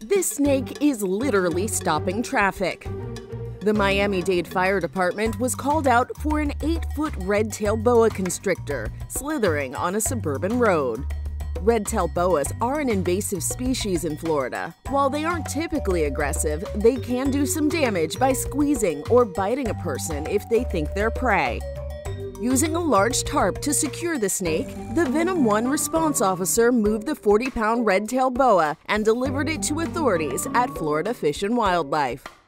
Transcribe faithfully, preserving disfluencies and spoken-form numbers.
This snake is literally stopping traffic. The Miami-Dade Fire Department was called out for an eight-foot red-tailed boa constrictor slithering on a suburban road. Red-tailed boas are an invasive species in Florida. While they aren't typically aggressive, they can do some damage by squeezing or biting a person if they think they're prey. Using a large tarp to secure the snake, the Venom one response officer moved the forty pound red-tailed boa and delivered it to authorities at Florida Fish and Wildlife.